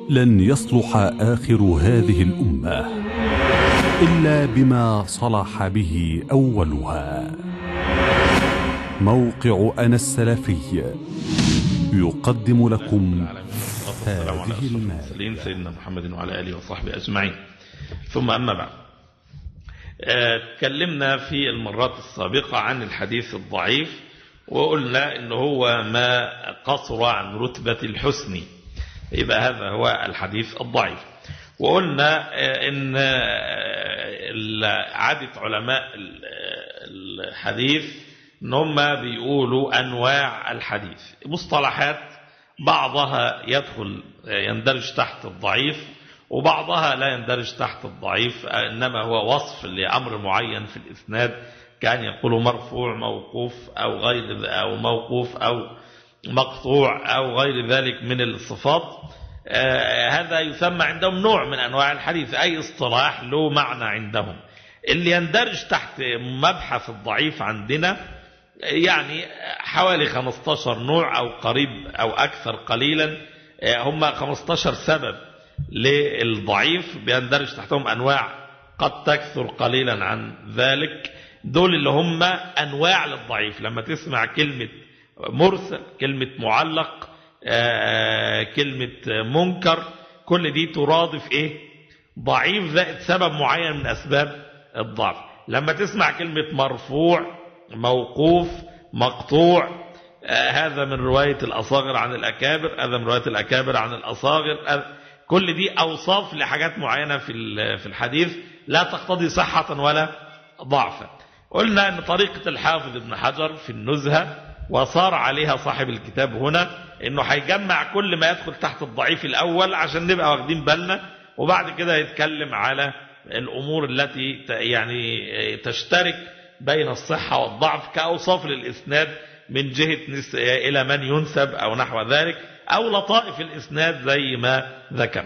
لن يصلح آخر هذه الأمة إلا بما صلح به أولها. موقع أنا السلفي يقدم لكم هذه المادة. سيدنا محمد وعلى آله وصحبه أجمعين، ثم أما بعد. تكلمنا في المرات السابقة عن الحديث الضعيف، وقلنا إنه هو ما قصر عن رتبة الحسن، يبقى هذا هو الحديث الضعيف. وقلنا إن عادة علماء الحديث إن هم بيقولوا أنواع الحديث، مصطلحات بعضها يندرج تحت الضعيف، وبعضها لا يندرج تحت الضعيف، إنما هو وصف لأمر معين في الإسناد، كان يقول مرفوع موقوف أو غير، أو موقوف أو مقطوع أو غير ذلك من الصفات. هذا يسمى عندهم نوع من أنواع الحديث، أي اصطلاح له معنى عندهم. اللي يندرج تحت مبحث الضعيف عندنا يعني حوالي 15 نوع أو قريب أو أكثر قليلا، هم 15 سبب للضعيف بيندرج تحتهم أنواع قد تكثر قليلا عن ذلك. دول اللي هم أنواع للضعيف. لما تسمع كلمة مرسل، كلمة معلق، كلمة منكر، كل دي ترادف إيه؟ ضعيف زائد سبب معين من أسباب الضعف. لما تسمع كلمة مرفوع، موقوف، مقطوع، هذا من رواية الأصاغر عن الأكابر، هذا من رواية الأكابر عن الأصاغر، كل دي أوصاف لحاجات معينة في الحديث لا تقتضي صحة ولا ضعفا. قلنا أن طريقة الحافظ ابن حجر في النزهة وصار عليها صاحب الكتاب هنا، أنه هيجمع كل ما يدخل تحت الضعيف الأول عشان نبقى واخدين بالنا، وبعد كده يتكلم على الأمور التي يعني تشترك بين الصحة والضعف كأوصاف للإسناد من جهة إلى من ينسب أو نحو ذلك، أو لطائف الإسناد زي ما ذكر.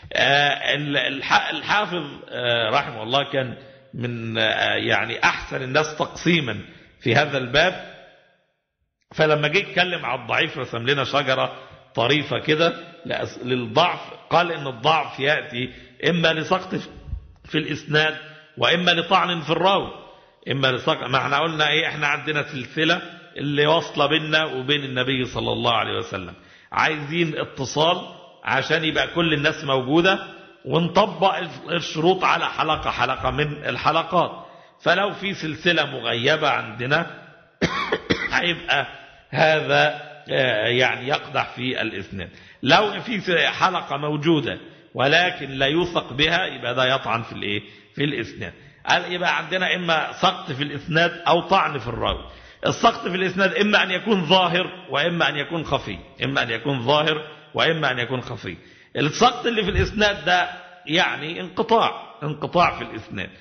الحافظ رحمه الله كان من يعني أحسن الناس تقسيما في هذا الباب، فلما جه يتكلم على الضعيف رسم لنا شجرة طريفة كده للضعف. قال إن الضعف يأتي إما لسقط في الإسناد، وإما لطعن في الراوي. إما لسقط، ما احنا قلنا إيه، احنا عندنا سلسلة اللي واصلة بيننا وبين النبي صلى الله عليه وسلم، عايزين اتصال عشان يبقى كل الناس موجودة، ونطبق الشروط على حلقة من الحلقات. فلو في سلسلة مغيبة عندنا هيبقى هذا يعني يقدح في الإسناد. لو في حلقة موجودة ولكن لا يوثق بها، يبقى ده يطعن في الايه، في الإسناد. يبقى عندنا إما سقط في الإسناد أو طعن في الراوي. السقط في الإسناد إما أن يكون ظاهر وإما أن يكون خفي، إما أن يكون ظاهر وإما أن يكون خفي. السقط اللي في الإسناد ده يعني انقطاع في الإسناد.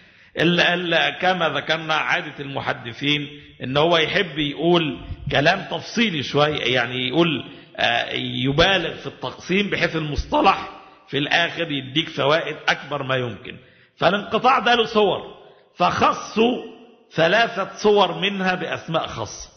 كما ذكرنا عادة المحدثين إن هو يحب يقول كلام تفصيلي شوية، يعني يقول يبالغ في التقسيم بحيث المصطلح في الآخر يديك فوائد أكبر ما يمكن. فالانقطاع ده له صور، فخصوا 3 صور منها بأسماء خاصة،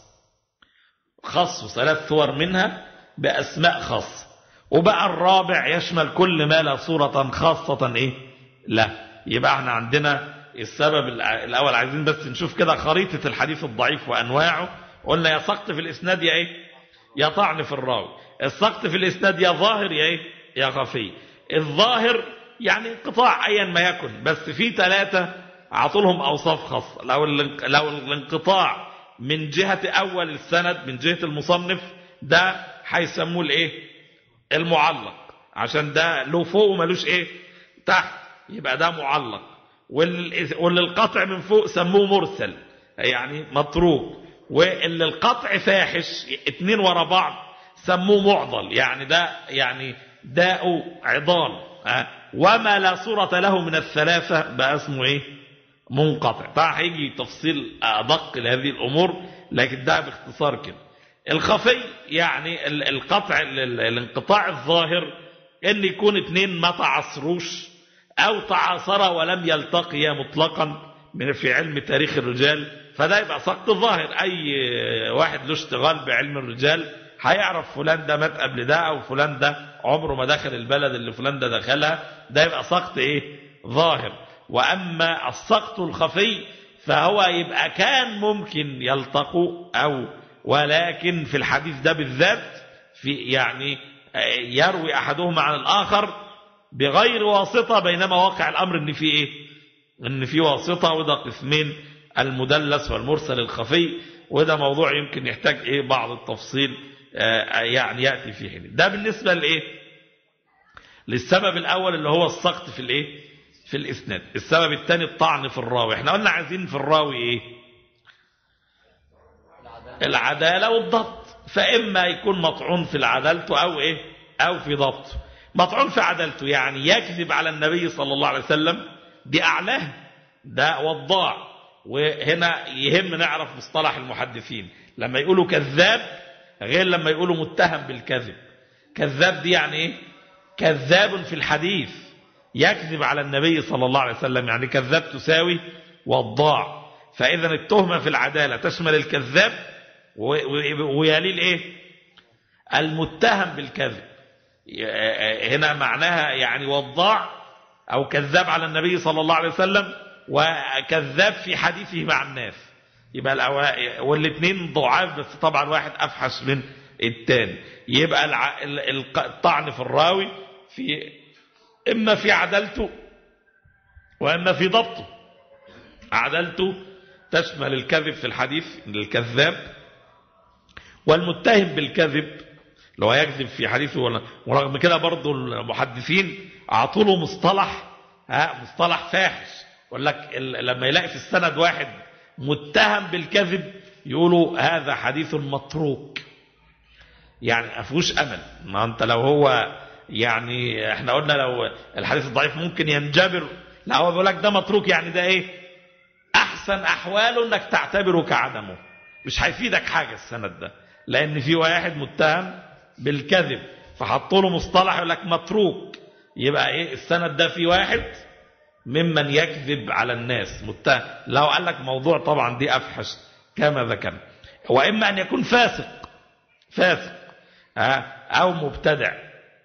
خصوا 3 صور منها بأسماء خاصة، وبقى الرابع يشمل كل ما لا صورة خاصة إيه لا. يبقى احنا عندنا السبب الأول، عايزين بس نشوف كده خريطة الحديث الضعيف وأنواعه. قلنا يا سقط في الإسناد يا إيه، يا طعن في الراوي. السقط في الإسناد يا ظاهر يا إيه، يا خفي. الظاهر يعني انقطاع أيا ما يكن، بس في 3 عطولهم أوصاف خاصة. لو الانقطاع من جهة أول السند، من جهة المصنف، ده هيسموه الإيه، المعلق، عشان ده له فوق وملوش إيه تحت، يبقى ده معلق. واللي القطع من فوق سموه مرسل، يعني متروك. واللي القطع فاحش 2 ورا بعض سموه معضل، يعني ده يعني داء عضال. وما لا صورة له من ال3 بقى اسمه ايه، منقطع. طبعا هيجي تفصيل أدق لهذه الأمور، لكن ده باختصار كده. الخفي يعني القطع، الانقطاع الظاهر ان يكون 2 ما تعصروش او تعاصرا ولم يلتقيا مطلقا في علم تاريخ الرجال، فده يبقى سقط ظاهر. اي واحد له اشتغال بعلم الرجال هيعرف فلان ده مات قبل ده او فلان ده عمره ما دخل البلد اللي فلان ده دخلها، ده يبقى سقط ظاهر. وأما السقط الخفي فهو يبقى كان ممكن يلتقوا، ولكن في الحديث ده بالذات يعني يروي أحدهما عن الآخر بغير واسطة، بينما واقع الأمر إن في إن في واسطة. وده قسمين، المدلس والمرسل الخفي، وده موضوع يمكن يحتاج بعض التفصيل يعني يأتي فيه. ده بالنسبة للسبب الأول اللي هو السقط في الإسناد. السبب الثاني الطعن في الراوي. احنا قلنا عايزين في الراوي العدالة والضبط، فإما يكون مطعون في عدالته أو في ضبطه. مطعون في عدالته يعني يكذب على النبي صلى الله عليه وسلم بأعلاه، ده وضاع. وهنا يهم نعرف مصطلح المحدثين، لما يقولوا كذاب غير لما يقولوا متهم بالكذب. كذاب دي يعني كذاب في الحديث، يكذب على النبي صلى الله عليه وسلم، يعني كذاب تساوي وضاع. فإذا التهمة في العدالة تشمل الكذاب ويليه المتهم بالكذب. هنا معناها يعني وضاع أو كذاب على النبي صلى الله عليه وسلم، وكذاب في حديثه مع الناس. يبقى والاثنين ضعاف، بس طبعا واحد أفحش من الثاني. يبقى الطعن في الراوي إما في عدالته وإما في ضبطه. عدالته تشمل الكذب في الحديث للكذاب، والمتهم بالكذب لو يكذب في حديثه. ورغم كده برضو المحدثين أعطوا له مصطلح فاحش، يقول لك لما يلاقي في السند واحد متهم بالكذب يقولوا هذا حديث متروك، يعني ما فيهوش أمل. ما أنت لو هو يعني احنا قلنا لو الحديث الضعيف ممكن ينجبر، لا هو بيقول لك ده متروك، يعني ده أحسن أحواله إنك تعتبره كعدمه، مش هيفيدك حاجة السند ده، لأن في واحد متهم بالكذب فحطوا له مصطلح يقول لك متروك. يبقى السند ده في واحد ممن يكذب على الناس متهم. لو قال لك موضوع طبعا دي أفحش كما ذكرنا. وإما أن يكون فاسق أو مبتدع.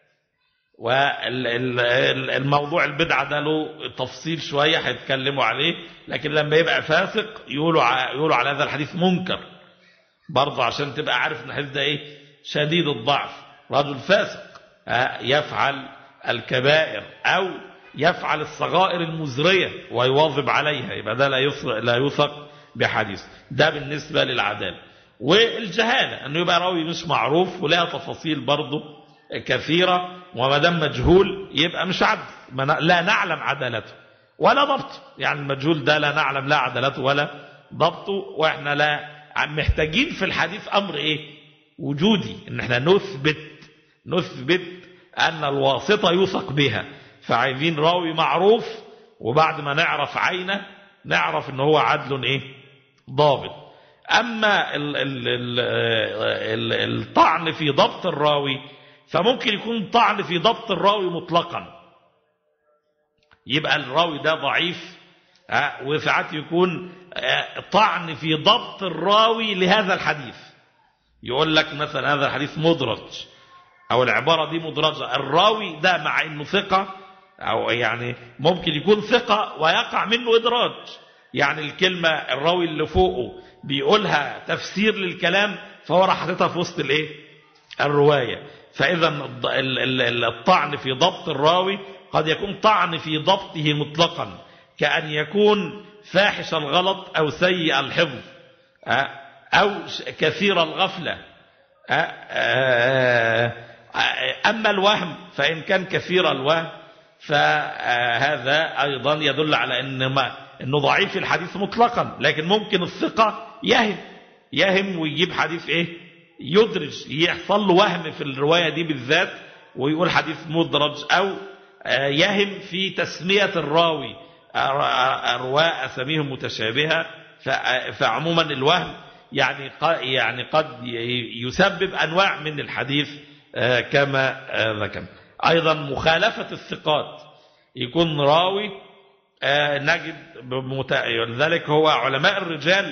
والموضوع البدعة ده له تفصيل شوية هيتكلموا عليه، لكن لما يبقى فاسق يقولوا على هذا الحديث منكر برضه، عشان تبقى عارف ان الحديث ده شديد الضعف. رجل فاسق يفعل الكبائر أو يفعل الصغائر المزرية ويواظب عليها، يبقى ده لا يوثق بحديث. ده بالنسبة للعدالة. والجهالة انه يبقى راوي مش معروف، ولها تفاصيل برضه كثيرة، وما دام مجهول يبقى مش عدل، لا نعلم عدالته ولا ضبطه. يعني المجهول ده لا نعلم لا عدالته ولا ضبطه. واحنا لا محتاجين في الحديث امر وجودي، ان احنا نثبت ان الواسطة يوثق بها. فعايزين راوي معروف، وبعد ما نعرف عينه نعرف ان هو عدل ضابط. اما الطعن في ضبط الراوي فممكن يكون طعن في ضبط الراوي مطلقا، يبقى الراوي ده ضعيف، وساعات يكون طعن في ضبط الراوي لهذا الحديث. يقول لك مثلا هذا الحديث مدرج، او العبارة دي مدرجة. الراوي ده مع انه ثقة، او يعني ممكن يكون ثقة ويقع منه ادراج، يعني الكلمة الراوي اللي فوقه بيقولها تفسير للكلام، فهو راح حاططها في وسط الرواية. فإذا الطعن في ضبط الراوي قد يكون طعن في ضبطه مطلقا، كأن يكون فاحش الغلط أو سيء الحفظ أو كثير الغفلة. أما الوهم فإن كان كثير الوهم فهذا أيضا يدل على أنه ضعيف الحديث مطلقا. لكن ممكن الثقة يهم ويجيب حديث يدرج، يحصل له وهم في الرواية دي بالذات ويقول حديث مدرج، أو يهم في تسمية الراوي، أرواء أساميهم متشابهة. فعموما الوهم يعني قد يسبب أنواع من الحديث كما ذكر. أيضا مخالفة الثقات، يكون راوي نجد لذلك هو علماء الرجال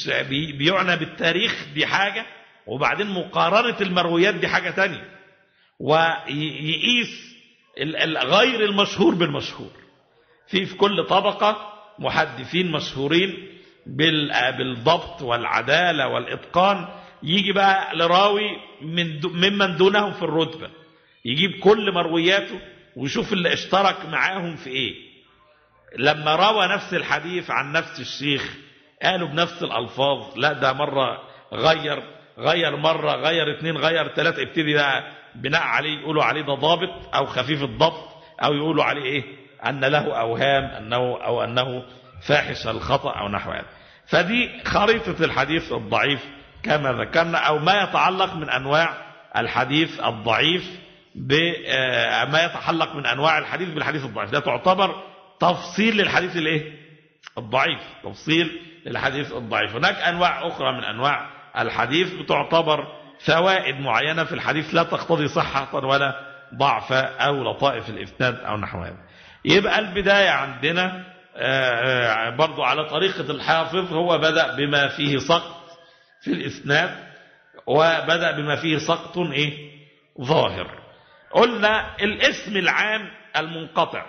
بيعنى بالتاريخ دي حاجة، وبعدين مقارنة المرويات دي حاجة تانية. ويقيس غير المشهور بالمشهور. في كل طبقة محدثين مشهورين بالضبط والعدالة والإتقان، يجي بقى لراوي ممن دونهم في الرتبة، يجيب كل مروياته ويشوف اللي اشترك معاهم في ايه. لما روى نفس الحديث عن نفس الشيخ قالوا بنفس الألفاظ، لا ده مرة غير مرة، غير اتنين، غير تلاتة، ابتدي بقى بناء عليه يقولوا عليه ده ضابط أو خفيف الضبط، أو يقولوا عليه إيه أن له أوهام أنه فاحش الخطأ أو نحو هذا. فدي خريطة الحديث الضعيف كما ذكرنا، أو ما يتعلق من أنواع الحديث الضعيف ما يتعلق من أنواع الحديث بالحديث الضعيف. ده تعتبر تفصيل للحديث الايه الضعيف، تفصيل للحديث الضعيف. هناك أنواع أخرى من أنواع الحديث بتعتبر فوائد معينة في الحديث لا تقتضي صحة ولا ضعف أو لطائف الإسناد أو نحو هذا. يبقى البداية عندنا برضو على طريقة الحافظ، هو بدأ بما فيه سقط في الإسناد، وبدأ بما فيه سقط ظاهر. قلنا الاسم العام المنقطع،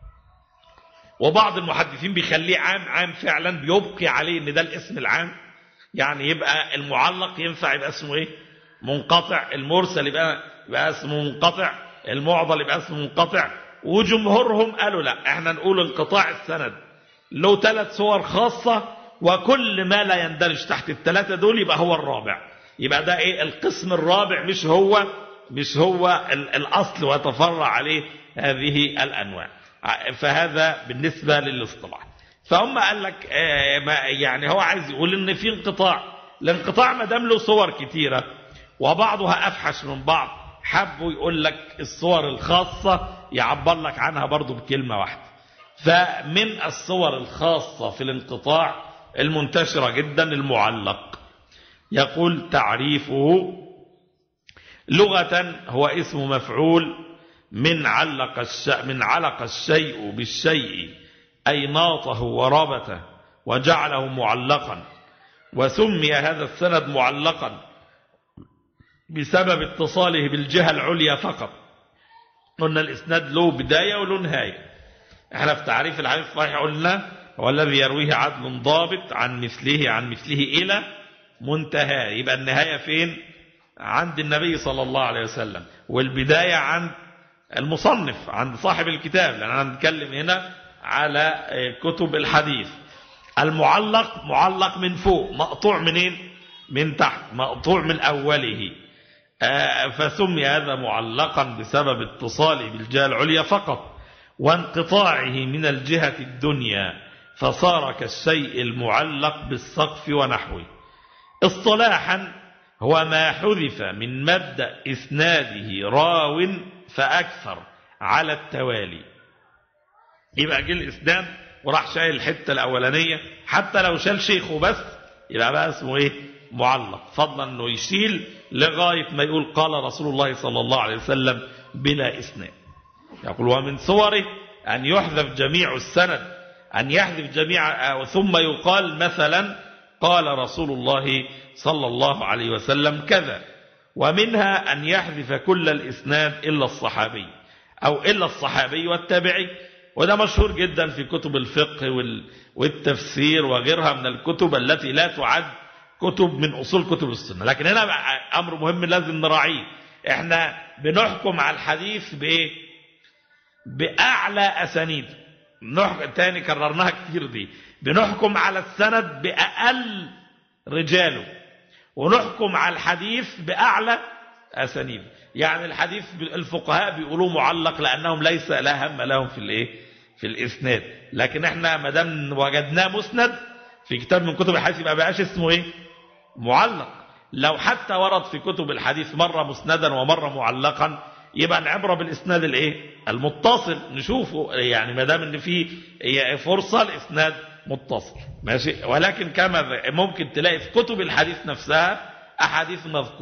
وبعض المحدثين بيخليه عام فعلا، بيبقي عليه ان ده الاسم العام، يعني يبقى المعلق ينفع يبقى اسمه منقطع، المرسل يبقى اسمه منقطع، المعضل يبقى اسمه منقطع. وجمهورهم قالوا لا، احنا نقول انقطاع السند له 3 صور خاصة، وكل ما لا يندرج تحت ال3 دول يبقى هو الرابع، يبقى ده القسم الرابع، مش هو الاصل ويتفرع عليه هذه الانواع. فهذا بالنسبة للاصطلاح. فهم قال لك يعني هو عايز يقول ان في الانقطاع ما دام له صور كتيرة وبعضها افحش من بعض، حبوا يقول لك الصور الخاصة يعبر لك عنها برضو بكلمة واحدة. فمن الصور الخاصة في الانقطاع المنتشرة جدا المعلق. يقول تعريفه لغة هو اسم مفعول من علق الشيء بالشيء، أي ناطه وربطه وجعله معلقا، وسمي هذا السند معلقا بسبب اتصاله بالجهة العليا فقط. قلنا الإسناد له بداية وله نهاية. احنا في تعريف الحديث الصحيح قلنا هو الذي يرويه عدل ضابط عن مثله إلى منتهى. يبقى النهاية فين؟ عند النبي صلى الله عليه وسلم، والبداية عند المصنف، عند صاحب الكتاب، لأننا نتكلم هنا على كتب الحديث. المعلق معلق من فوق، مقطوع منين؟ من تحت، مقطوع من أوله. فسمي هذا معلقا بسبب اتصاله بالجهة العليا فقط، وانقطاعه من الجهة الدنيا، فصار كالشيء المعلق بالسقف ونحوه. اصطلاحا هو ما حذف من مبدأ إسناده راو فأكثر على التوالي. يبقى جه الإسناد وراح شايل الحتة الأولانية، حتى لو شال شيخه بس يبقى بقى اسمه معلق، فضلا أنه يشيل لغاية ما يقول قال رسول الله صلى الله عليه وسلم بلا إسناد. يقول ومن صوره أن يحذف جميع السند، أن يحذف جميع ثم يقال مثلا قال رسول الله صلى الله عليه وسلم كذا. ومنها أن يحذف كل الإسناد إلا الصحابي، أو إلا الصحابي والتابعي، وده مشهور جدا في كتب الفقه والتفسير وغيرها من الكتب التي لا تعد كتب من أصول كتب السنة. لكن هنا أمر مهم لازم نراعيه، احنا بنحكم على الحديث بأعلى أسانيد، تاني كررناها كتير دي، بنحكم على السند بأقل رجاله، ونحكم على الحديث بأعلى أسانيد. يعني الحديث الفقهاء بيقولوا معلق لأنهم ليس لا هم لهم في الإسناد، لكن احنا ما دام وجدناه مسند في كتاب من كتب الحديث يبقى بقاش اسمه معلق. لو حتى ورد في كتب الحديث مرة مسندا ومرة معلقا يبقى العبرة بالإسناد المتصل، نشوفه يعني ما دام ان في فرصة الإسناد متصل ماشي. ولكن كما ممكن تلاقي في كتب الحديث نفسها أحاديث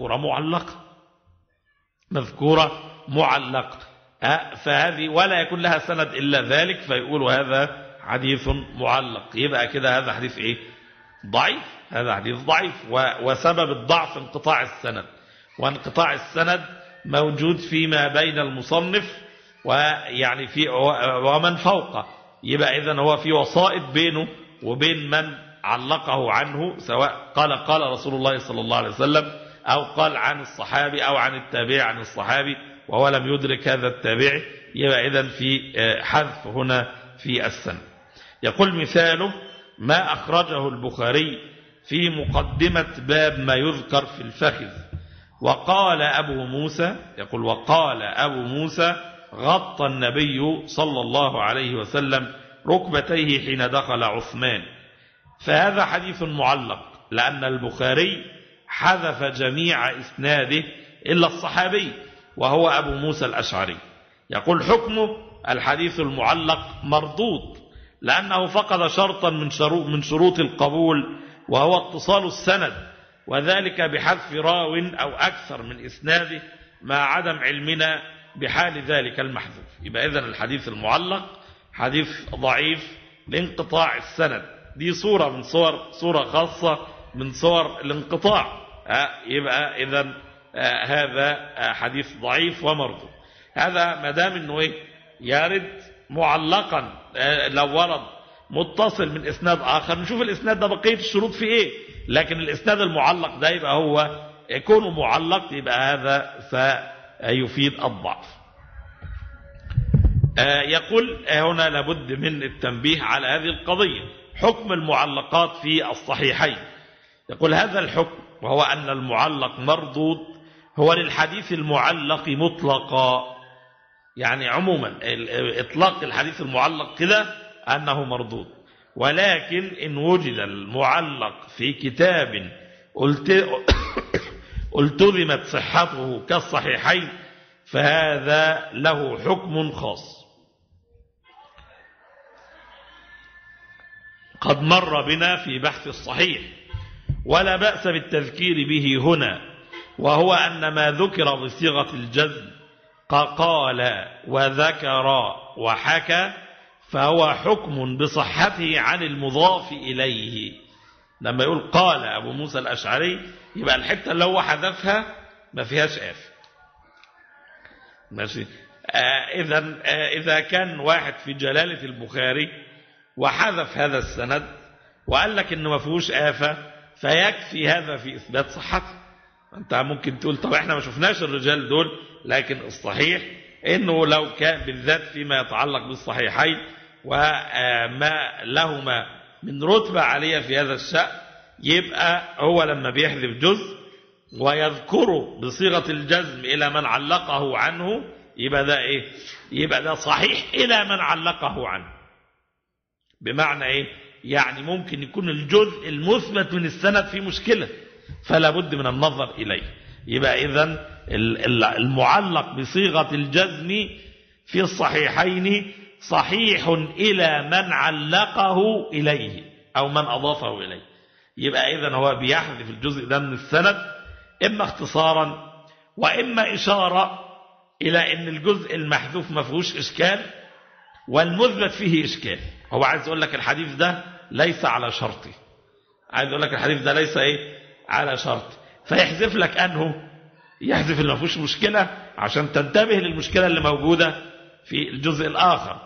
مذكورة معلقة فهذه ولا يكون لها سند إلا ذلك، فيقولوا هذا حديث معلق. يبقى كده هذا حديث ضعيف، هذا حديث ضعيف. وسبب الضعف انقطاع السند، وانقطاع السند موجود فيما بين المصنف ويعني في ومن فوقه، يبقى إذن هو في وسائط بينه وبين من علقه عنه، سواء قال رسول الله صلى الله عليه وسلم، أو قال عن الصحابي أو عن التابع عن الصحابي وهو لم يدرك هذا التابع، يبقى إذن في حذف هنا في السند. يقول مثاله ما أخرجه البخاري في مقدمة باب ما يذكر في الفخذ. وقال أبو موسى، يقول وقال أبو موسى غطى النبي صلى الله عليه وسلم ركبتيه حين دخل عثمان. فهذا حديث معلق، لأن البخاري حذف جميع إسناده إلا الصحابي وهو أبو موسى الأشعري. يقول حكمه الحديث المعلق مردود، لأنه فقد شرطا من شروط القبول وهو اتصال السند، وذلك بحذف راو أو أكثر من إسناده مع عدم علمنا بحال ذلك المحذوف. يبقى إذن الحديث المعلق حديث ضعيف لانقطاع السند، دي صورة خاصة من صور الانقطاع. يبقى إذن هذا حديث ضعيف ومردود. هذا مدام انه يرد معلقا، لو ورد متصل من اسناد اخر نشوف الاسناد ده بقية الشروط في ايه، لكن الاسناد المعلق ده يبقى هو يكون معلق، يبقى هذا سيفيد الضعف. يقول هنا لابد من التنبيه على هذه القضية، حكم المعلقات في الصحيحين. يقول هذا الحكم وهو أن المعلق مردود هو للحديث المعلق مطلقا، يعني عموما إطلاق الحديث المعلق كده أنه مردود، ولكن إن وجد المعلق في كتاب التزمت صحته كالصحيحين فهذا له حكم خاص قد مر بنا في بحث الصحيح، ولا بأس بالتذكير به هنا، وهو أن ما ذكر بصيغة الجزم قال وذكر وحكى فهو حكم بصحته عن المضاف إليه. لما يقول قال أبو موسى الأشعري يبقى الحتة اللي هو حذفها ما فيهاش آف، ماشي. إذا كان واحد في جلالة البخاري وحذف هذا السند وقال لك إنه ما فيهوش آفة فيكفي هذا في إثبات صحته. أنت ممكن تقول طب إحنا ما شفناش الرجال دول، لكن الصحيح إنه لو كان بالذات فيما يتعلق بالصحيحين وما لهما من رتبة عالية في هذا الشأن، يبقى هو لما بيحذف جزء ويذكره بصيغة الجزم إلى من علقه عنه يبقى ده إيه؟ يبقى ده صحيح إلى من علقه عنه. بمعنى إيه؟ يعني ممكن يكون الجزء المثبت من السند فيه مشكلة فلا بد من النظر إليه. يبقى إذن المعلق بصيغة الجزم في الصحيحين صحيح إلى من علقه إليه أو من أضافه إليه. يبقى إذن هو بيحذف الجزء ده من السند إما اختصارا وإما إشارة إلى أن الجزء المحذوف ما فيهوش إشكال والمثبت فيه إشكال. هو عايز يقول لك الحديث ده ليس على شرطي، عايز يقول لك الحديث ده ليس على شرط، فيحذف لك أنه يحذف اللي ما فيهوش مشكلة عشان تنتبه للمشكلة اللي موجودة في الجزء الآخر.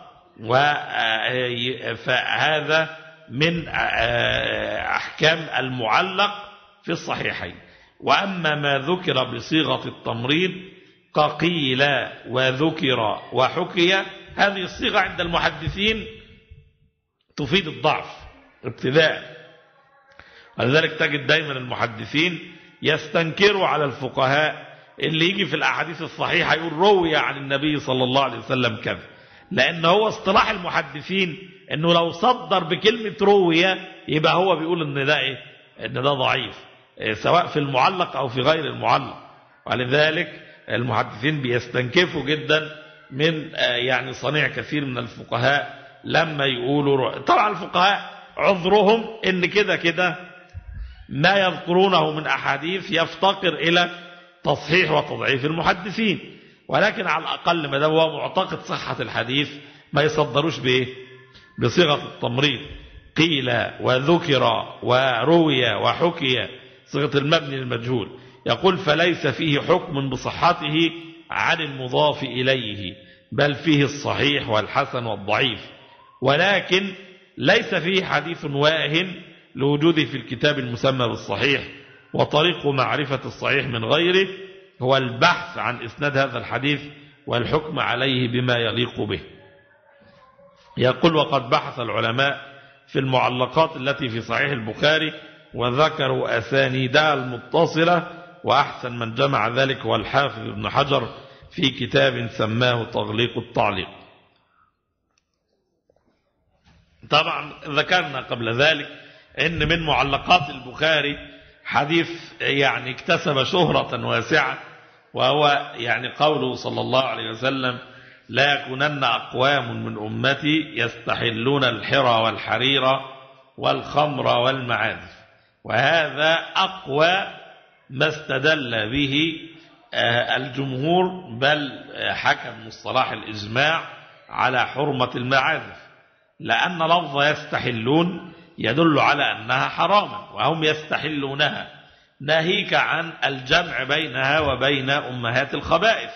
فهذا من أحكام المعلق في الصحيحين. وأما ما ذكر بصيغة التمريض كقيل وذكر وحكي، هذه الصيغة عند المحدثين تفيد الضعف ابتداء، ولذلك تجد دايما المحدثين يستنكروا على الفقهاء اللي يجي في الأحاديث الصحيحة يقول روي عن النبي صلى الله عليه وسلم كذا، لأن هو اصطلاح المحدثين أنه لو صدر بكلمة روي يبقى هو بيقول أن ده أن ده ضعيف سواء في المعلق أو في غير المعلق. ولذلك المحدثين بيستنكفوا جدا من يعني صنيع كثير من الفقهاء لما يقولوا طبعا الفقهاء عذرهم ان كده ما يذكرونه من أحاديث يفتقر إلى تصحيح وتضعيف المحدثين، ولكن على الأقل ما دام هو معتقد صحة الحديث ما يصدروش بصيغة التمريض قيل وذكر وروي وحكي، صيغة المبني للمجهول. يقول فليس فيه حكم بصحته عن المضاف إليه، بل فيه الصحيح والحسن والضعيف، ولكن ليس فيه حديث واهن لوجوده في الكتاب المسمى بالصحيح. وطريق معرفة الصحيح من غيره هو البحث عن إسناد هذا الحديث والحكم عليه بما يليق به. يقول: وقد بحث العلماء في المعلقات التي في صحيح البخاري وذكروا أسانيدها المتصلة، وأحسن من جمع ذلك هو الحافظ ابن حجر في كتاب سماه تغليق التعليق. طبعا ذكرنا قبل ذلك ان من معلقات البخاري حديث يعني اكتسب شهرة واسعة، وهو يعني قوله صلى الله عليه وسلم: لا يكونن أقوام من أمتي يستحلون الحرى والحرير والخمر والمعازف. وهذا أقوى ما استدل به الجمهور، بل حكم مصطلح الإجماع على حرمة المعازف، لأن لفظ يستحلون يدل على أنها حراما وهم يستحلونها، ناهيك عن الجمع بينها وبين أمهات الخبائث.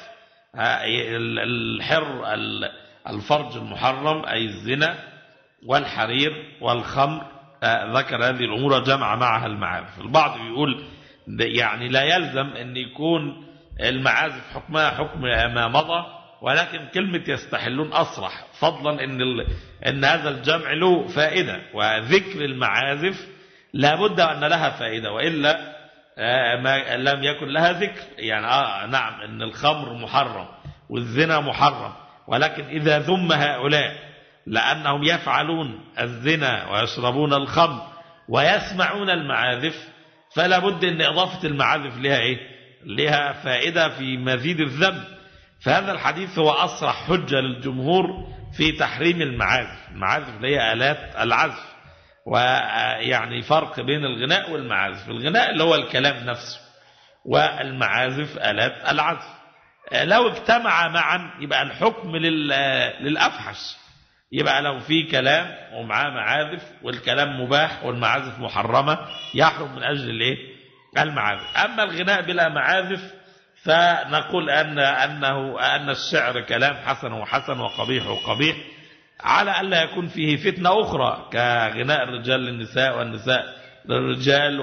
الفرج المحرم أي الزنا والحرير والخمر، ذكر هذه الأمور جمع معها المعازف. البعض يقول يعني لا يلزم أن يكون المعازف حكمها حكم ما مضى، ولكن كلمة يستحلون أصرح، فضلا أن هذا الجمع له فائدة، وذكر المعازف لابد أن لها فائدة، وإلا ما لم يكن لها ذكر. يعني نعم أن الخمر محرم والزنا محرم، ولكن إذا ذم هؤلاء لأنهم يفعلون الزنا ويشربون الخمر ويسمعون المعازف، فلا بد أن إضافة المعازف لها لها فائدة في مزيد الذنب. فهذا الحديث هو أصرح حجة للجمهور في تحريم المعازف. المعازف هي آلات العزف، ويعني فرق بين الغناء والمعازف. الغناء اللي هو الكلام نفسه، والمعازف آلات العزف. لو اجتمع معا يبقى الحكم للأفحش، يبقى لو في كلام ومعاه معازف والكلام مباح والمعازف محرمة يحرم من أجل المعازف. أما الغناء بلا معازف فنقول أن الشعر كلام حسن وحسن وقبيح وقبيح، على ألا يكون فيه فتنة أخرى كغناء الرجال للنساء والنساء للرجال،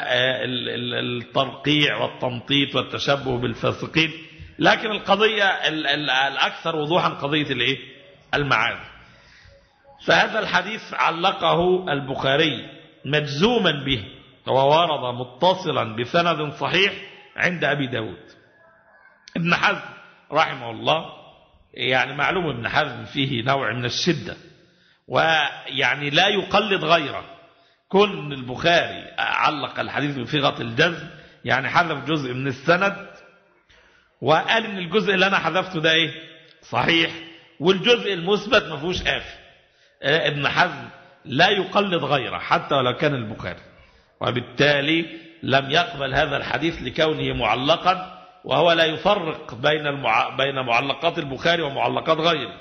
والترقيع والتمطيط والتشبه بالفاسقين. لكن القضية الأكثر وضوحا قضية المعازف. فهذا الحديث علقه البخاري مجزوما به، وورد متصلا بسند صحيح عند أبي داود. ابن حزم رحمه الله، يعني معلوم ابن حزم فيه نوع من الشدة، ويعني لا يقلد غيره. كل البخاري علق الحديث بصيغة الجزم، يعني حذف جزء من السند وقال ان الجزء اللي انا حذفته ده صحيح، والجزء المثبت ما فيهوش آفة. ابن حزم لا يقلد غيره حتى ولو كان البخاري، وبالتالي لم يقبل هذا الحديث لكونه معلقا، وهو لا يفرق بين معلقات البخاري ومعلقات غيره،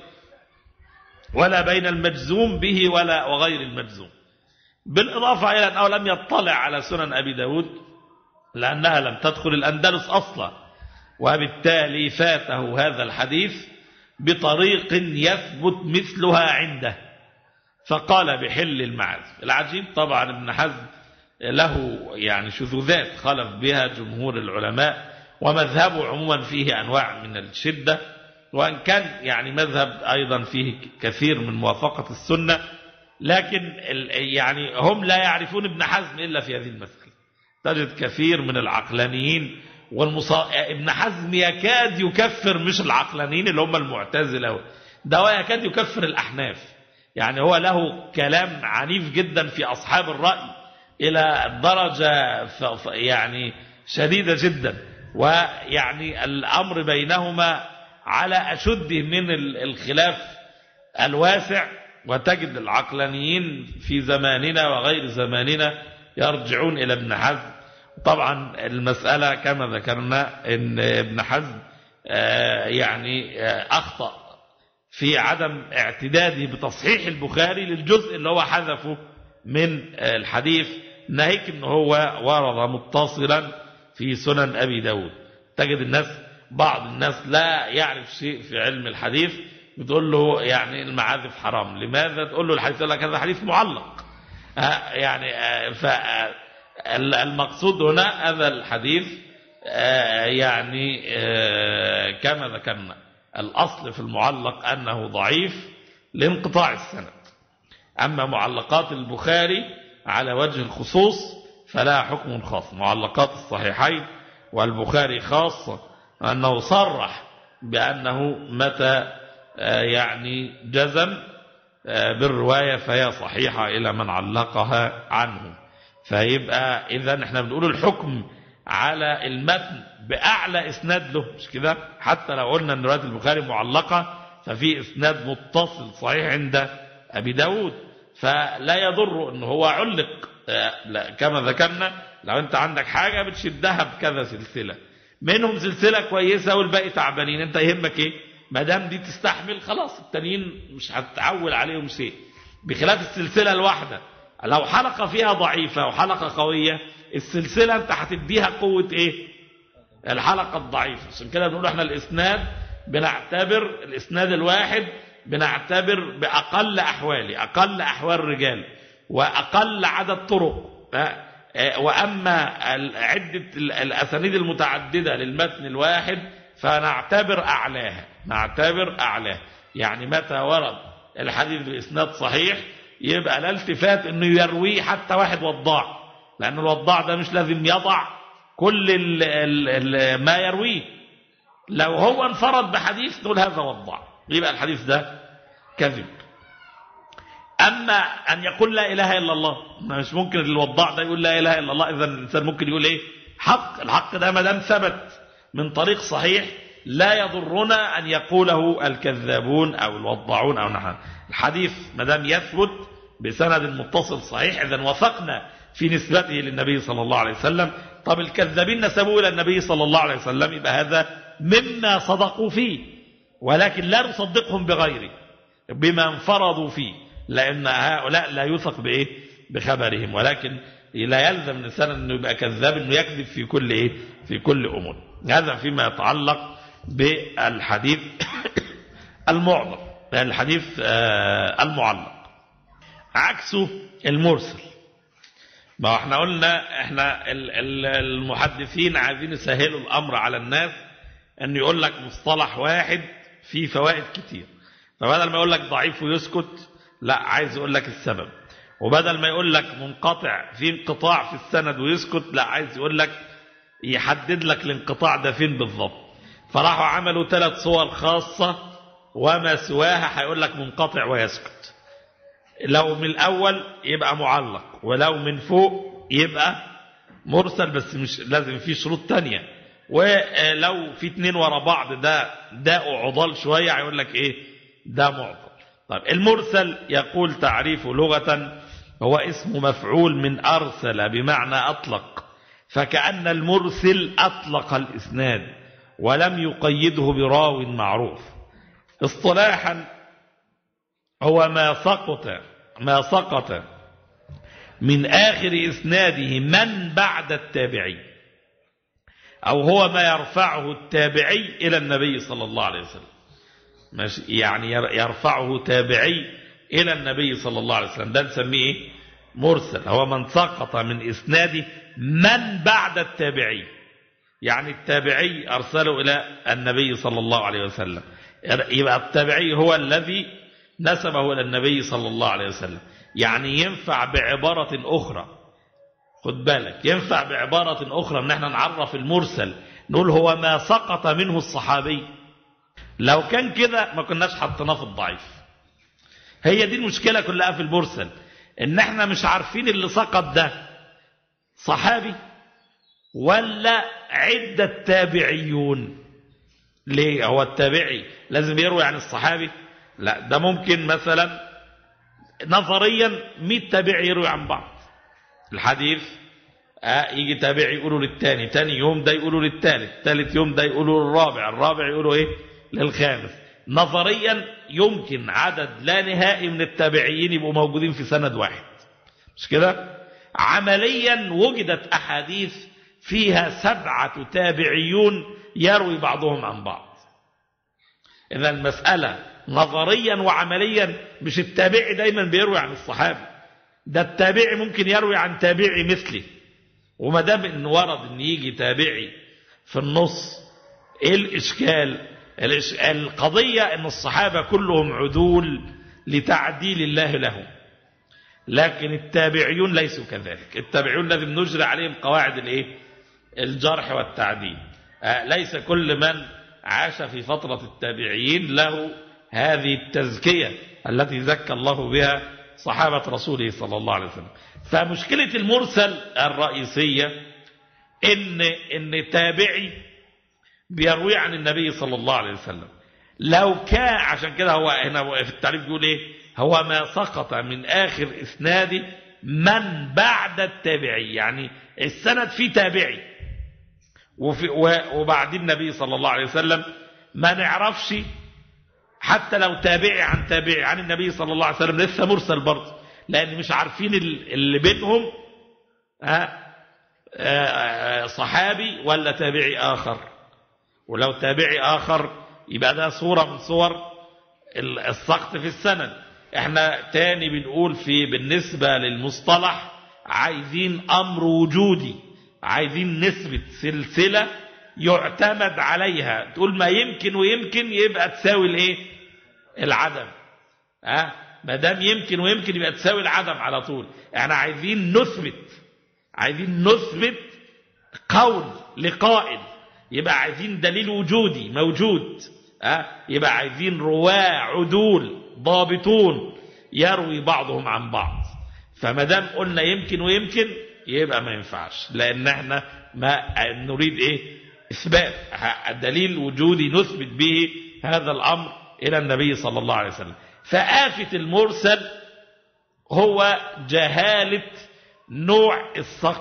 ولا بين المجزوم به وغير المجزوم. بالإضافة إلى أنه لم يطلع على سنن أبي داود، لأنها لم تدخل الأندلس أصلا، وبالتالي فاته هذا الحديث بطريق يثبت مثلها عنده، فقال بحل المعازف. العجيب طبعا ابن حزم له يعني شذوذات خالف بها جمهور العلماء، ومذهبه عموما فيه أنواع من الشدة، وأن كان يعني مذهب أيضا فيه كثير من موافقة السنة، لكن يعني هم لا يعرفون ابن حزم إلا في هذه المسألة. تجد كثير من العقلانيين ابن حزم يكاد يكفر مش العقلانيين اللي هم المعتزلة، ده هو يكاد يكفر الأحناف. يعني هو له كلام عنيف جدا في أصحاب الرأي إلى درجة يعني شديدة جدا، ويعني الأمر بينهما على أشده من الخلاف الواسع. وتجد العقلانيين في زماننا وغير زماننا يرجعون إلى ابن حزم. طبعا المسألة كما ذكرنا ان ابن حزم يعني أخطأ في عدم اعتداده بتصحيح البخاري للجزء اللي هو حذفه من الحديث، ناهيك ان هو ورد متصلا في سنن أبي داود. تجد الناس بعض الناس لا يعرف شيء في علم الحديث بتقول له يعني المعازف حرام، لماذا؟ تقول له الحديث، يقول لك هذا حديث معلق. يعني فالمقصود هنا هذا الحديث يعني كما ذكرنا الأصل في المعلق أنه ضعيف لانقطاع السند. أما معلقات البخاري على وجه الخصوص فلا حكم خاص. معلقات الصحيحين والبخاري خاصة أنه صرح بأنه متى يعني جزم بالرواية فهي صحيحة إلى من علقها عنه. فيبقى إذن احنا بنقول الحكم على المتن بأعلى إسناد له، مش كده؟ حتى لو قلنا أن رواية البخاري معلقة ففي إسناد متصل صحيح عند أبي داود، فلا يضر أنه هو علق. كما ذكرنا لو أنت عندك حاجة بتشدها بكذا سلسلة، منهم سلسلة كويسة والباقي تعبانين، أنت يهمك إيه؟ ما دام دي تستحمل خلاص، التانيين مش هتتعول عليهم شيء. بخلاف السلسلة الواحدة لو حلقة فيها ضعيفة وحلقة قوية، السلسلة أنت هتديها قوة إيه؟ الحلقة الضعيفة. عشان كده بنقول احنا الإسناد بنعتبر الإسناد الواحد بنعتبر بأقل أحواله، أقل أحوال الرجال وأقل عدد طرق. وأما عدة الأسانيد المتعددة للمتن الواحد فنعتبر أعلاها، نعتبر أعلاها. يعني متى ورد الحديث بإسناد صحيح يبقى لا التفات أنه يرويه حتى واحد وضاع، لأن الوضاع ده مش لازم يضع كل ما يرويه. لو هو انفرد بحديث نقول هذا وضاع، يبقى الحديث ده كذب. أما أن يقول لا إله إلا الله، مش ممكن الوضاع ده يقول لا إله إلا الله. إذا الإنسان ممكن يقول إيه؟ حق. الحق ده ما دام ثبت من طريق صحيح لا يضرنا أن يقوله الكذابون أو الوضاعون أو نحن. الحديث ما دام يثبت بسند متصل صحيح إذا وثقنا في نسبته للنبي صلى الله عليه وسلم. طب الكذابين نسبوه إلى النبي صلى الله عليه وسلم، يبقى هذا مما صدقوا فيه، ولكن لا نصدقهم بغيره بما انفرضوا فيه، لأن هؤلاء لا يثق بإيه؟ بخبرهم. ولكن لا يلزم الإنسان أنه يبقى كذاب، أنه يكذب في كل إيه؟ في كل أمور. هذا فيما يتعلق بالحديث المعضل، الحديث المعلق. عكسه المرسل. ما احنا قلنا احنا المحدثين عايزين يسهلوا الأمر على الناس، أن يقول لك مصطلح واحد فيه فوائد كتير. فبدل ما يقول لك ضعيف ويسكت، لا عايز يقول لك السبب. وبدل ما يقول لك منقطع في انقطاع في السند ويسكت، لا عايز يقول لك يحدد لك الانقطاع ده فين بالضبط. فراحوا عملوا 3 صور خاصة، وما سواها هيقول لك منقطع ويسكت. لو من الأول يبقى معلق، ولو من فوق يبقى مرسل، بس مش لازم فيه شروط تانية. ولو في 2 ورا بعض ده داء عضال شوية هيقول لك ايه؟ ده معضل. طيب المرسل يقول تعريفه لغة هو اسم مفعول من أرسل بمعنى أطلق، فكأن المرسل أطلق الإسناد ولم يقيده براو معروف. اصطلاحا هو ما سقط من آخر إسناده من بعد التابعي، أو هو ما يرفعه التابعي إلى النبي صلى الله عليه وسلم. ماشي، يعني يرفعه تابعي إلى النبي صلى الله عليه وسلم، ده نسميه مرسل. هو من سقط من إسناده من بعد التابعي، يعني التابعي أرسله إلى النبي صلى الله عليه وسلم، يبقى التابعي هو الذي نسبه إلى النبي صلى الله عليه وسلم. يعني ينفع بعبارة أخرى، خد بالك، ينفع بعبارة أخرى ان احنا نعرف المرسل نقول هو ما سقط منه الصحابي. لو كان كده ما كناش حطيناه في الضعيف. هي دي المشكلة كلها في المرسل، ان احنا مش عارفين اللي سقط ده صحابي ولا عدة تابعيون. ليه؟ هو التابعي لازم يروي عن الصحابي؟ لا، ده ممكن مثلا نظريا 100 تابعي يروي عن بعض الحديث. يجي تابعي يقولوا للتاني، تاني يوم ده يقولوا للتالت، تالت يوم ده يقولوا للرابع، الرابع يقولوا ايه؟ للخامس. نظريا يمكن عدد لا نهائي من التابعيين يبقوا موجودين في سند واحد، مش كده؟ عمليا وجدت أحاديث فيها 7 تابعيون يروي بعضهم عن بعض. إذا المسألة نظريا وعمليا مش التابعي دايما بيروي عن الصحابي، ده التابعي ممكن يروي عن تابعي مثله. وما دام ان ورد ان يجي تابعي في النص، ايه الاشكال؟ القضية ان الصحابة كلهم عدول لتعديل الله لهم، لكن التابعيون ليسوا كذلك. التابعيون لازم نجري عليهم قواعد الجرح والتعديل. ليس كل من عاش في فترة التابعيين له هذه التزكية التي زكى الله بها صحابة رسوله صلى الله عليه وسلم. فمشكلة المرسل الرئيسية ان تابعي بيروي عن النبي صلى الله عليه وسلم. لو كان، عشان كده هو هنا في التعريف بيقول ايه؟ هو ما سقط من آخر إسناد من بعد التابعي، يعني السند فيه تابعي وبعدين النبي صلى الله عليه وسلم ما نعرفش، حتى لو تابعي عن تابعي عن النبي صلى الله عليه وسلم لسه مرسل برضه، لأن مش عارفين اللي بينهم صحابي ولا تابعي آخر. ولو تابعي آخر يبقى ده صورة من صور السقط في السند. احنا تاني بنقول بالنسبة للمصطلح عايزين أمر وجودي، عايزين نسبة سلسلة يعتمد عليها، تقول ما يمكن ويمكن يبقى تساوي العدم. ما دام يمكن ويمكن يبقى تساوي العدم على طول. احنا عايزين نثبت قول لقائل، يبقى عايزين دليل وجودي موجود. يبقى عايزين رواه عدول ضابطون يروي بعضهم عن بعض. فما دام قلنا يمكن ويمكن يبقى ما ينفعش، لان احنا ما نريد اثبات الدليل وجودي نثبت به هذا الامر الى النبي صلى الله عليه وسلم. فآفة المرسل هو جهالة نوع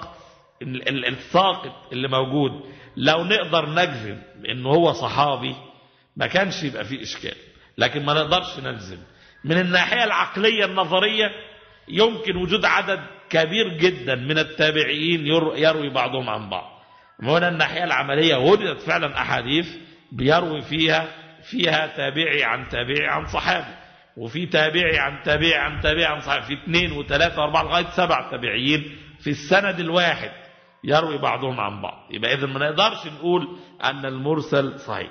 الساقط اللي موجود. لو نقدر نجزم انه هو صحابي ما كانش يبقى فيه اشكال، لكن ما نقدرش نجزم. من الناحية العقلية النظرية يمكن وجود عدد كبير جدا من التابعيين يروي بعضهم عن بعض. من الناحية العملية وجدت فعلا أحاديث بيروي فيها تابعي عن تابعي عن صحابي، وفي تابعي عن تابعي عن تابعي عن صحابي، في 2 و3 و4 لغاية 7 تابعيين في السند الواحد يروي بعضهم عن بعض. يبقى إذن ما نقدرش نقول أن المرسل صحيح.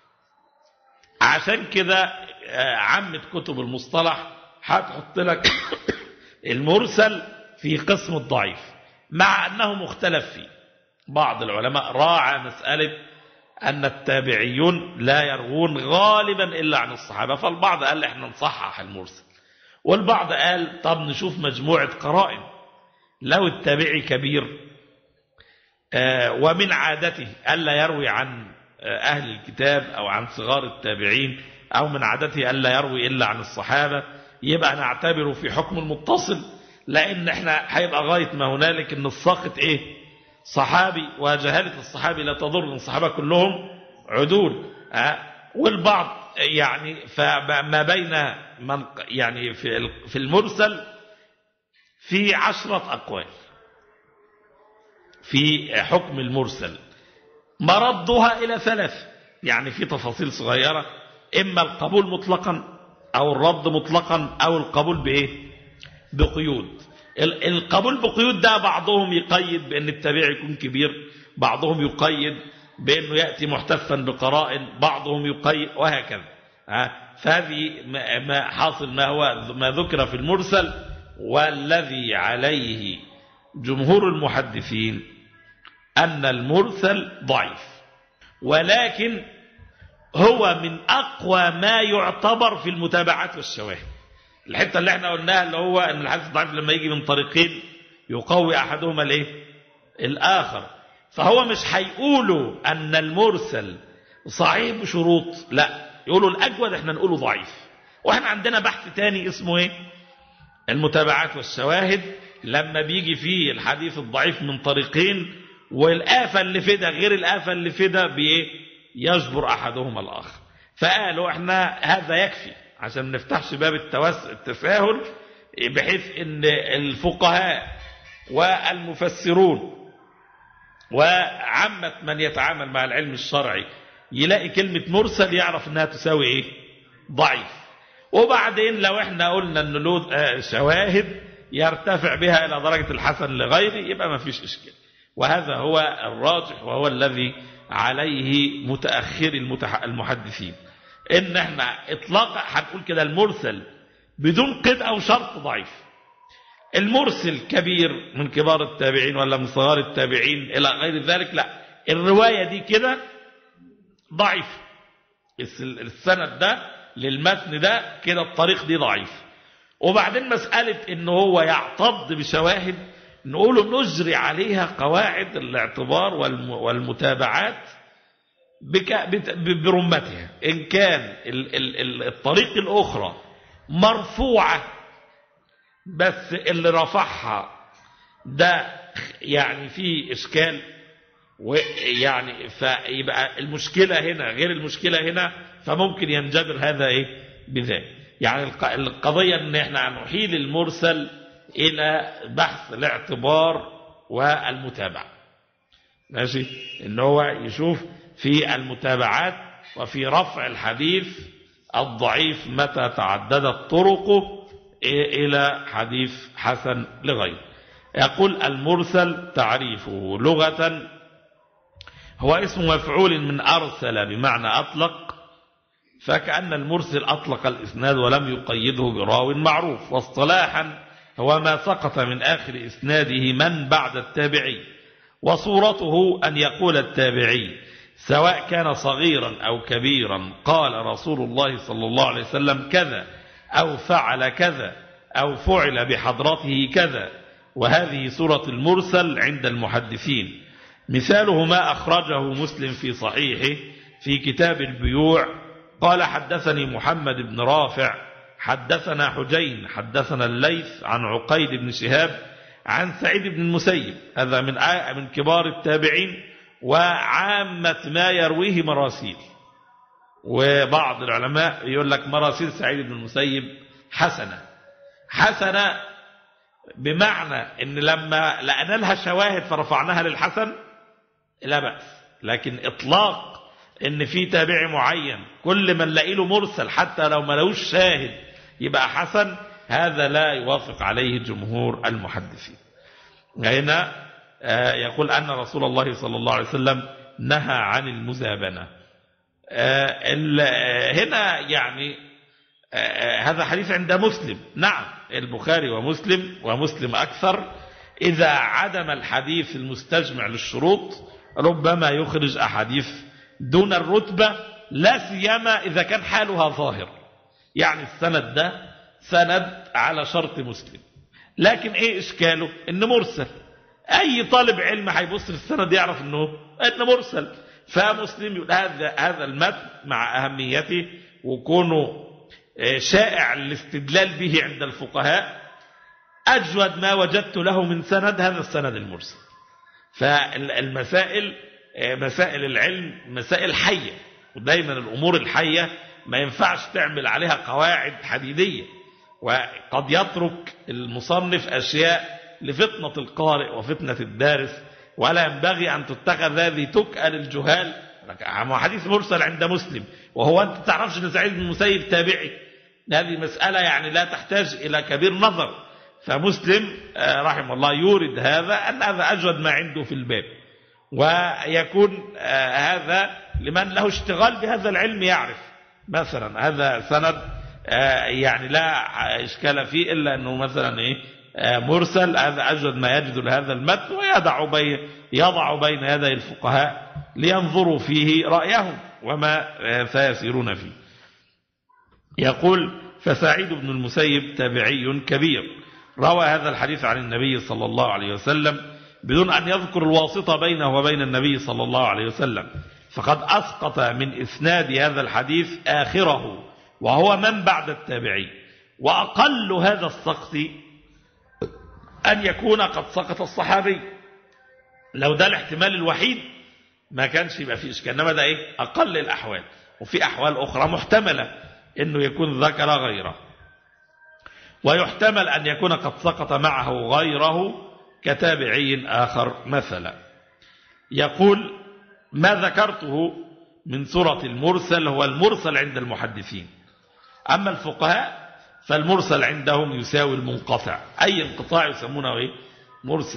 عشان كده عامة كتب المصطلح هتحط لك المرسل في قسم الضعيف، مع أنه مختلف فيه. بعض العلماء راعى مسألة أن التابعيون لا يروون غالبا إلا عن الصحابة، فالبعض قال احنا نصحح المرسل، والبعض قال طب نشوف مجموعة قرائن. لو التابعي كبير ومن عادته ألا يروي عن أهل الكتاب أو عن صغار التابعين، أو من عادته ألا يروي إلا عن الصحابة، يبقى نعتبره في حكم المتصل، لأن احنا هيبقى غاية ما هنالك ان الساقط صحابي، وجهالة الصحابي لا تضر، ان الصحابة كلهم عدول. والبعض يعني فما بين من يعني في المرسل في 10 أقوال في حكم المرسل، مردها إلى 3، يعني في تفاصيل صغيرة، إما القبول مطلقا أو الرد مطلقا أو القبول بقيود. القبول بقيود ده بعضهم يقيد بأن التابعي يكون كبير، بعضهم يقيد بأنه يأتي محتفا بقرائن، بعضهم يقيد، وهكذا. فهذه ما حاصل ما ذكر في المرسل، والذي عليه جمهور المحدثين أن المرسل ضعيف، ولكن هو من أقوى ما يعتبر في المتابعات والشواهد. الحتة اللي احنا قلناها اللي هو أن الحديث الضعيف لما يجي من طريقين يقوي أحدهما الآخر، فهو مش هيقولوا أن المرسل صحيح بشروط، لا، يقولوا الأجود احنا نقوله ضعيف. واحنا عندنا بحث تاني اسمه المتابعات والشواهد، لما بيجي فيه الحديث الضعيف من طريقين والآفة اللي في ده غير الآفة اللي في ده يجبر أحدهما الآخر. فقالوا احنا هذا يكفي عشان ما نفتحش باب التساهل، بحيث ان الفقهاء والمفسرون وعامة من يتعامل مع العلم الشرعي يلاقي كلمة مرسل يعرف انها تساوي ايه؟ ضعيف. وبعدين لو احنا قلنا ان له شواهد يرتفع بها الى درجة الحسن لغيره يبقى ما فيش اشكال. وهذا هو الراجح وهو الذي عليه متأخر المحدثين، ان احنا اطلاقا هنقول كده المرسل بدون قيد او شرط ضعيف. المرسل كبير من كبار التابعين ولا من صغار التابعين الى غير ذلك، لا، الرواية دي كده ضعيف، السند ده للمتن ده كده الطريق دي ضعيف. وبعدين مسألة انه هو يعتض بشواهد نقوله نجري عليها قواعد الاعتبار والمتابعات برمتها. إن كان الطريق الأخرى مرفوعة بس اللي رفعها ده يعني فيه إشكال، ويعني فيبقى المشكلة هنا غير المشكلة هنا، فممكن ينجبر هذا إيه بذلك. يعني القضية ان احنا نحيل المرسل الى بحث الاعتبار والمتابعة، ماشي، ان هو يشوف في المتابعات وفي رفع الحديث الضعيف متى تعددت طرقه الى حديث حسن لغيره. يقول المرسل تعريفه لغة هو اسم مفعول من أرسل بمعنى أطلق، فكأن المرسل أطلق الإسناد ولم يقيده براو معروف. واصطلاحا هو ما سقط من آخر إسناده من بعد التابعي. وصورته أن يقول التابعي سواء كان صغيرا أو كبيرا قال رسول الله صلى الله عليه وسلم كذا، أو فعل كذا، أو فعل بحضرته كذا. وهذه سورة المرسل عند المحدثين. مثاله ما أخرجه مسلم في صحيحه في كتاب البيوع قال حدثني محمد بن رافع حدثنا حجين حدثنا الليث عن عقيد بن شهاب عن سعيد بن المسيب، هذا من كبار التابعين، وعامة ما يرويه مراسيل. وبعض العلماء يقول لك مراسيل سعيد بن المسيب حسنة بمعنى ان لما لقينا لها شواهد فرفعناها للحسن لا بأس، لكن اطلاق ان في تابعي معين كل من لاقي له مرسل حتى لو ما لهوش شاهد يبقى حسن، هذا لا يوافق عليه جمهور المحدثين. هنا يقول أن رسول الله صلى الله عليه وسلم نهى عن المزابنة. هنا يعني هذا حديث عند مسلم، نعم البخاري ومسلم أكثر. إذا عدم الحديث المستجمع للشروط ربما يخرج أحاديث دون الرتبة، لا سيما إذا كان حالها ظاهر، يعني السند ده سند على شرط مسلم، لكن ايه اشكاله؟ انه مرسل. اي طالب علم هيبص في السند يعرف انه مرسل. فمسلم يقول هذا المتن مع اهميته وكونه شائع الاستدلال به عند الفقهاء، اجود ما وجدت له من سند هذا السند المرسل. فالمسائل مسائل العلم مسائل حية، ودايما الامور الحية ما ينفعش تعمل عليها قواعد حديدية. وقد يترك المصنف أشياء لفتنة القارئ وفتنة الدارس، ولا ينبغي أن تتخذ هذه تكأل الجهال. حديث مرسل عند مسلم وهو أنت تعرفش أن سعيد بن المسيب تابعي، هذه مسألة يعني لا تحتاج إلى كبير نظر. فمسلم رحمه الله يورد هذا أن هذا أجود ما عنده في الباب، ويكون هذا لمن له اشتغال بهذا العلم يعرف مثلا هذا سند يعني لا إشكال فيه إلا أنه مثلا مرسل، هذا أجود ما يجد لهذا المتن، ويضع بين يدي الفقهاء لينظروا فيه رأيهم وما سيسيرون فيه. يقول فسعيد بن المسيب تابعي كبير روى هذا الحديث عن النبي صلى الله عليه وسلم بدون أن يذكر الواسطة بينه وبين النبي صلى الله عليه وسلم، فقد أسقط من إسناد هذا الحديث آخره وهو من بعد التابعي. وأقل هذا السقط أن يكون قد سقط الصحابي. لو ده الاحتمال الوحيد ما كانش يبقى فيه إشكال، إنما ده أقل الأحوال. وفي أحوال أخرى محتملة أنه يكون ذكر غيره، ويحتمل أن يكون قد سقط معه غيره كتابعي آخر مثلا. يقول ما ذكرته من سورة المرسل هو المرسل عند المحدثين، أما الفقهاء فالمرسل عندهم يساوي المنقطع، أي انقطاع يسمونه إيه؟ مرسل.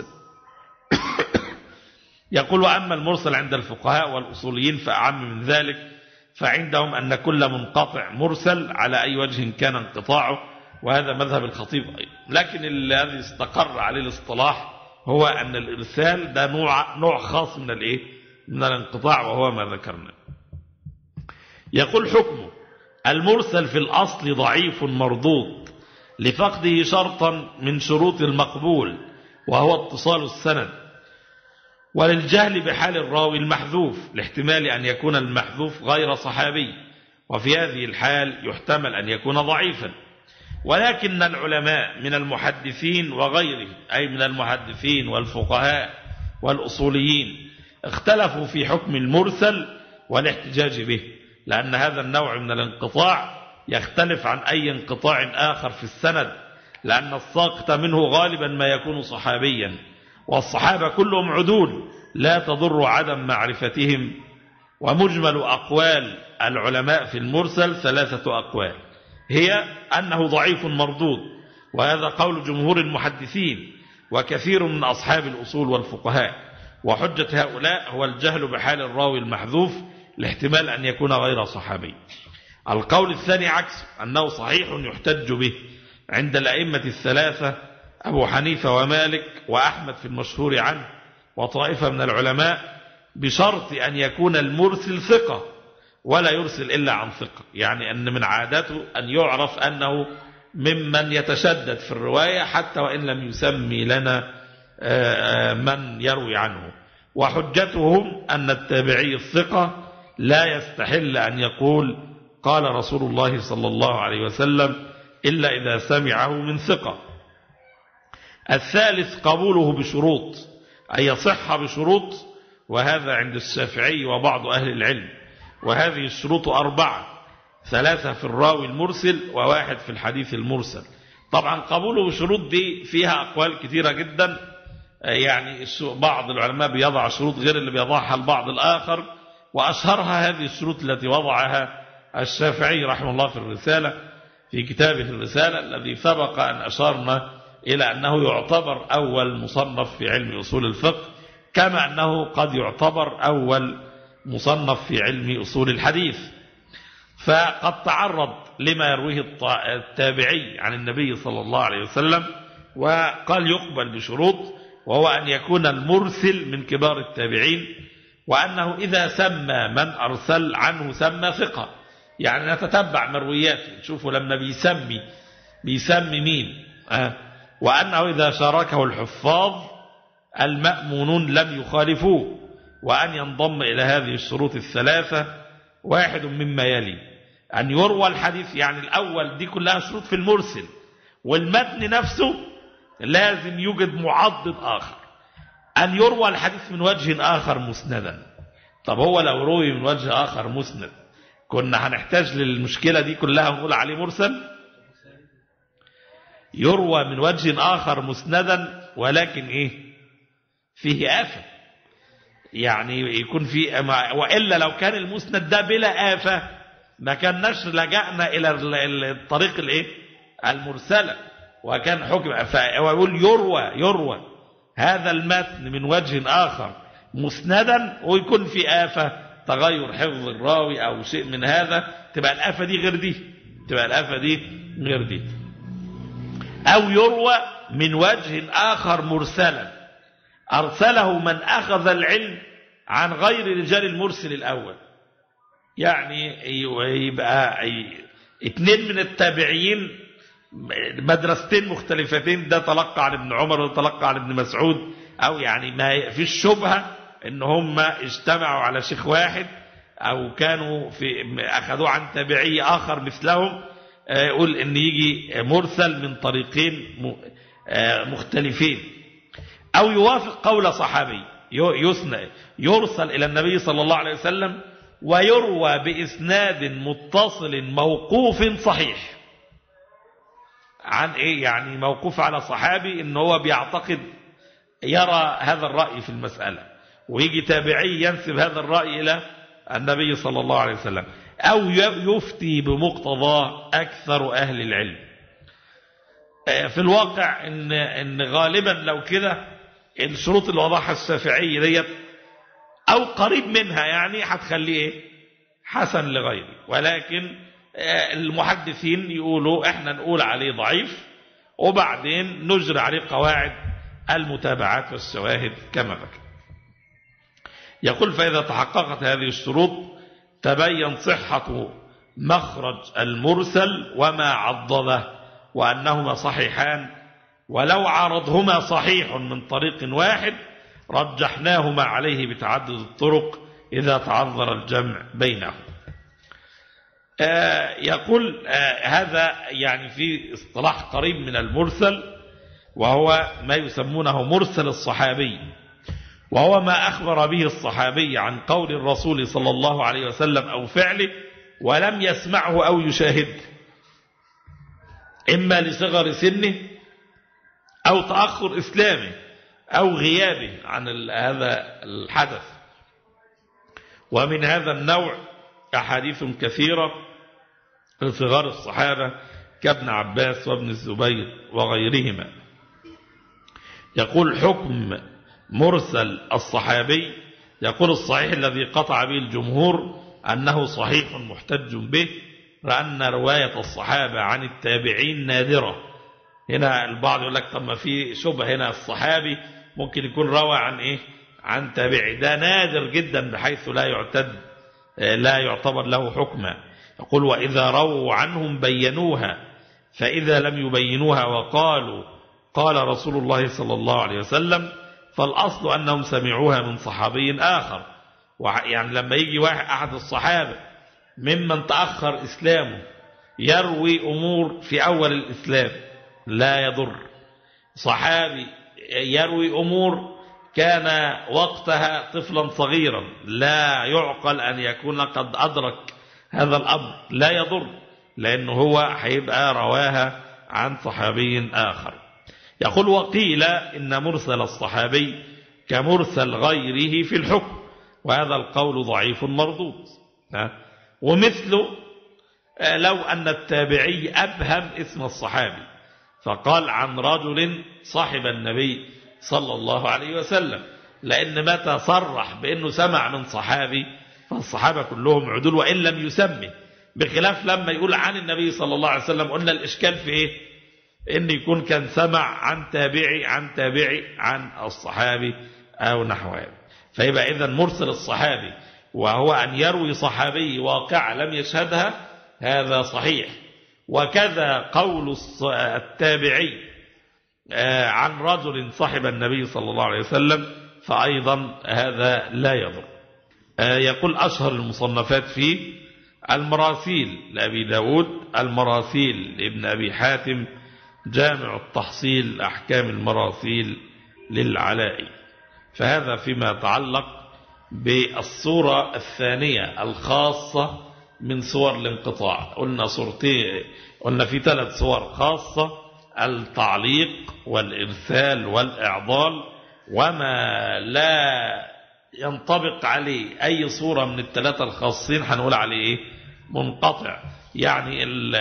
يقول وأما المرسل عند الفقهاء والأصوليين فأعم من ذلك، فعندهم أن كل منقطع مرسل على أي وجه كان انقطاعه، وهذا مذهب الخطيب أيضا. لكن الذي استقر عليه الاصطلاح هو أن الإرسال ده نوع خاص من الإيه؟ من الانقطاع، وهو ما ذكرنا. يقول حكمه المرسل في الأصل ضعيف مردود لفقده شرطا من شروط المقبول وهو اتصال السند، وللجهل بحال الراوي المحذوف لاحتمال أن يكون المحذوف غير صحابي، وفي هذه الحال يحتمل أن يكون ضعيفا. ولكن العلماء من المحدثين وغيره، أي من المحدثين والفقهاء والأصوليين، اختلفوا في حكم المرسل والاحتجاج به، لأن هذا النوع من الانقطاع يختلف عن أي انقطاع آخر في السند، لأن الساقط منه غالبا ما يكون صحابيا، والصحابة كلهم عدول لا تضر عدم معرفتهم. ومجمل أقوال العلماء في المرسل 3 أقوال، هي أنه ضعيف مردود، وهذا قول جمهور المحدثين وكثير من أصحاب الأصول والفقهاء، وحجة هؤلاء هو الجهل بحال الراوي المحذوف لاحتمال أن يكون غير صحابي. القول الثاني عكسه، أنه صحيح يحتج به عند الأئمة 3 أبو حنيفة ومالك وأحمد في المشهور عنه وطائفة من العلماء، بشرط أن يكون المرسل ثقة ولا يرسل إلا عن ثقة، يعني أن من عادته أن يعرف أنه ممن يتشدد في الرواية حتى وإن لم يسمي لنا من يروي عنه. وحجتهم أن التابعي الثقة لا يستحل أن يقول قال رسول الله صلى الله عليه وسلم إلا إذا سمعه من ثقة. الثالث قبوله بشروط، أي يصح بشروط، وهذا عند الشافعي وبعض أهل العلم، وهذه الشروط 4، 3 في الراوي المرسل و1 في الحديث المرسل. طبعا قبوله بشروط دي فيها أقوال كثيرة جدا، يعني بعض العلماء بيضع شروط غير اللي بيضعها البعض الآخر، وأشهرها هذه الشروط التي وضعها الشافعي رحمه الله في الرسالة، في كتابه الرسالة الذي سبق أن أشرنا إلى أنه يعتبر أول مصنف في علم أصول الفقه، كما أنه قد يعتبر أول مصنف في علم أصول الحديث. فقد تعرض لما يرويه التابعي عن النبي صلى الله عليه وسلم، وقال يقبل بشروط، وهو أن يكون المرسل من كبار التابعين، وأنه إذا سمى من أرسل عنه سمى ثقة، يعني نتتبع مروياته نشوفه لما بيسمي مين، وأنه إذا شاركه الحفاظ المأمونون لم يخالفوه، وأن ينضم إلى هذه الشروط 3 واحد مما يلي: أن يروى الحديث، يعني الأول دي كلها شروط في المرسل، والمتن نفسه لازم يوجد معضد آخر، أن يروى الحديث من وجه آخر مسندا. طب هو لو روي من وجه آخر مسند كنا هنحتاج للمشكلة دي كلها ونقول عليه مرسل؟ يروى من وجه آخر مسندا، ولكن إيه فيه آفة، يعني يكون فيه، وإلا لو كان المسند ده بلا آفة ما كناش لجأنا إلى الطريق الإيه المرسلة، وكان حكم. ويقول يروى هذا المتن من وجه آخر مسندا، ويكون في آفة تغير حفظ الراوي أو شيء من هذا، تبقى الآفة دي غير دي، أو يروى من وجه آخر مرسلا أرسله من أخذ العلم عن غير رجال المرسل الأول، يعني يبقى 2 من التابعين مدرستين مختلفتين، ده تلقى عن ابن عمر وده تلقى عن ابن مسعود، أو يعني ما فيش شبهة إن هم اجتمعوا على شيخ واحد أو كانوا أخذوا عن تابعي آخر مثلهم، يقول إن يجي مرسل من طريقين مختلفين، أو يوافق قول صحابي يرسل إلى النبي صلى الله عليه وسلم ويروى بإسناد متصل موقوف صحيح. عن إيه؟ يعني موقوف على صحابي إن هو بيعتقد يرى هذا الرأي في المسألة، ويجي تابعي ينسب هذا الرأي إلى النبي صلى الله عليه وسلم، أو يفتي بمقتضاه أكثر أهل العلم. في الواقع إن غالبا لو كده الشروط اللي وضعها الشافعي ديت أو قريب منها يعني هتخليه حسن لغيره، ولكن المحدثين يقولوا احنا نقول عليه ضعيف وبعدين نجري عليه قواعد المتابعات والشواهد كما ذكر. يقول فإذا تحققت هذه الشروط تبين صحة مخرج المرسل وما عضده وأنهما صحيحان، ولو عرضهما صحيح من طريق واحد رجحناهما عليه بتعدد الطرق إذا تعذر الجمع بينهم. يقول هذا يعني في اصطلاح قريب من المرسل، وهو ما يسمونه مرسل الصحابي، وهو ما أخبر به الصحابي عن قول الرسول صلى الله عليه وسلم أو فعله ولم يسمعه أو يشاهده، إما لصغر سنه أو تأخر إسلامه أو غيابه عن هذا الحدث. ومن هذا النوع أحاديث كثيرة لصغار الصحابة كابن عباس وابن الزبير وغيرهما. يقول حكم مرسل الصحابي، يقول الصحيح الذي قطع به الجمهور أنه صحيح محتج به، لأن رواية الصحابة عن التابعين نادرة. هنا البعض يقول لك طب ما في شبه هنا، الصحابي ممكن يكون روى عن عن تابعي، ده نادر جدا بحيث لا يعتبر له حكما. يقول وإذا رووا عنهم بينوها، فإذا لم يبينوها وقالوا قال رسول الله صلى الله عليه وسلم فالأصل أنهم سمعوها من صحابي آخر. يعني لما يجي أحد الصحابة ممن تأخر إسلامه يروي أمور في أول الإسلام لا يضر، صحابي يروي أمور كان وقتها طفلا صغيرا لا يعقل أن يكون قد أدرك هذا الأمر، لا يضر، لأنه هو هيبقى رواها عن صحابي آخر. يقول وقيل إن مرسل الصحابي كمرسل غيره في الحكم، وهذا القول ضعيف مردود. ومثله لو أن التابعي أبهم اسم الصحابي فقال عن رجل صاحب النبي صلى الله عليه وسلم، لأن متى صرح بأنه سمع من صحابي فالصحابة كلهم عدول وإن لم يسمي، بخلاف لما يقول عن النبي صلى الله عليه وسلم قلنا الإشكال في إن يكون كان سمع عن تابعي عن الصحابي أو نحوه. فيبقى إذن مرسل الصحابي وهو أن يروي صحابي واقع لم يشهدها هذا صحيح، وكذا قول التابعي عن رجل صاحب النبي صلى الله عليه وسلم فأيضا هذا لا يضر. يقول أشهر المصنفات فيه المراسيل لأبي داود، المراسيل لابن أبي حاتم، جامع التحصيل أحكام المراسيل للعلائي. فهذا فيما يتعلق بالصورة الثانية الخاصة من صور الانقطاع. قلنا في 3 صور خاصة: التعليق والإرسال والإعضال، وما لا ينطبق عليه أي صورة من ال3 الخاصين هنقول عليه منقطع. يعني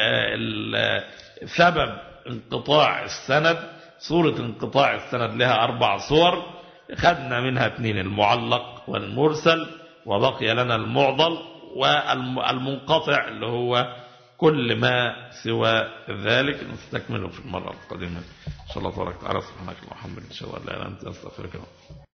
سبب انقطاع السند، صورة انقطاع السند لها 4 صور، خدنا منها 2: المعلق والمرسل، وبقي لنا المعضل والمنقطع اللي هو كل ما سوى ذلك. نستكمله في المرة القادمة إن شاء الله تبارك وتعالى. سبحانك اللهم وبحمدك، إن شاء الله لا إله إلا أنت، أستغفرك.